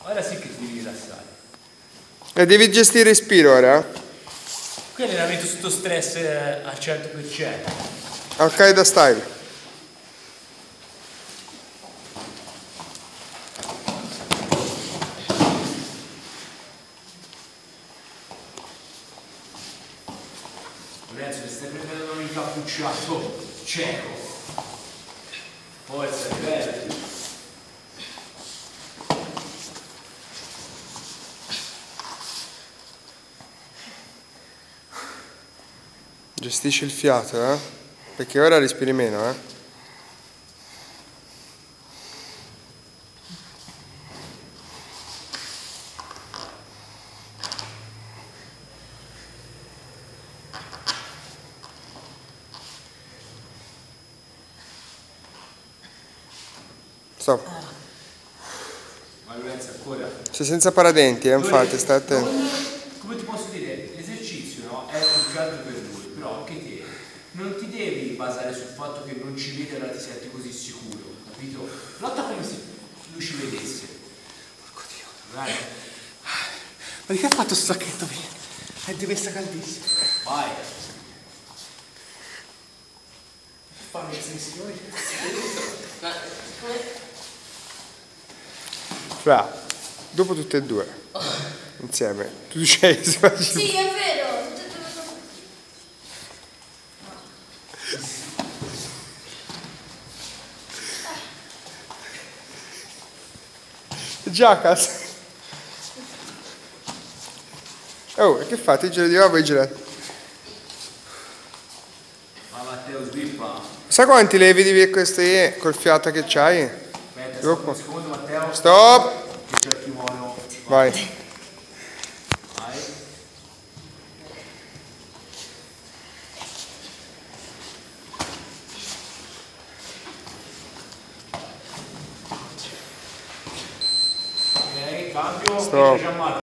Ora sì che ti devi rilassare. E devi gestire il respiro ora? Qui è allenamento sotto stress al 100%. Al-Qaeda style. Lorenzo, ti stai prendendo un incappucciato cieco. Forza, è bello. Gestisci il fiato, eh? Perché ora respiri meno, eh? Stop. Ma Lorenzo ancora. Sei senza paradenti, infatti, stai attento. Come ti posso dire, l'esercizio, no, è più che altro per lui, però anche te non ti devi basare sul fatto che non ci vedi e allora ti senti così sicuro, capito? Lotta come se lui ci vedesse. Porco Dio. Vai. Ma di che ha fatto sto sacchetto? Deve essere caldissimo. Vai. Fammi le sensazioni. Fra, dopo tutte e due, insieme, tu sei... Sì, è vero. Jackass. Oh, e che fate? Il giro di nuovo e girate. Ma Matteo sviluppa. Sai quanti levi di questi col fiato che c'hai? Aspetta, Dopo. un secondo Matteo. Stop! Che c'è il kimono. Vai. Vai. Ok, cambio. Stop. Gianmarco.